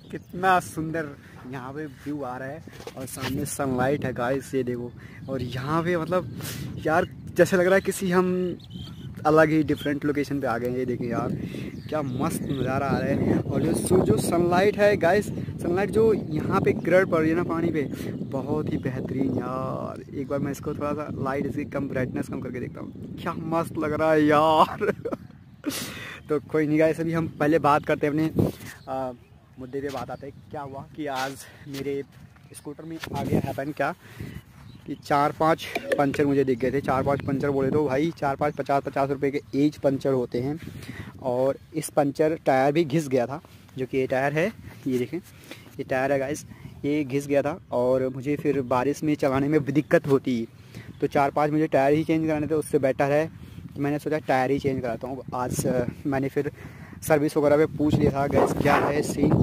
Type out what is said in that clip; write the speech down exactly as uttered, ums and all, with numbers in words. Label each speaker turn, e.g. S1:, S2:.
S1: कितना सुंदर यहाँ पे व्यू आ रहा है और सामने सनलाइट है गाइस, ये देखो। और यहाँ पे मतलब यार जैसे लग रहा है किसी हम अलग ही डिफरेंट लोकेशन पे आ गए हैं। ये देखिए यार क्या मस्त नज़ारा आ रहा है। और जो जो सनलाइट है गाइस, सनलाइट जो यहाँ पे गिर पड़ रही है ना पानी पे, बहुत ही बेहतरीन यार। एक बार मैं इसको थोड़ा सा लाइट इसकी कम ब्राइटनेस कम करके देखता हूँ, क्या मस्त लग रहा है यार। तो कोई नहीं गाइस, अभी हम पहले बात करते हैं अपने आ, मुद्दे पे बात आते हैं। क्या हुआ कि आज मेरे स्कूटर में आ गया हैपन क्या कि चार पांच पंचर मुझे दिख गए थे। चार पांच पंचर बोले तो भाई चार पांच पचास पचास रुपए के एज पंचर होते हैं। और इस पंचर टायर भी घिस गया था, जो कि ये टायर है, ये देखें ये टायर है गाइस, ये घिस गया था। और मुझे फिर बारिश में चलाने में दिक्कत होती, तो चार पांच मुझे टायर ही चेंज कराने थे। उससे बेटर है तो मैंने सोचा टायर ही चेंज कराता हूँ। आज मैंने फिर सर्विस वगैरह पे पूछ लिया था गैस क्या है सीन।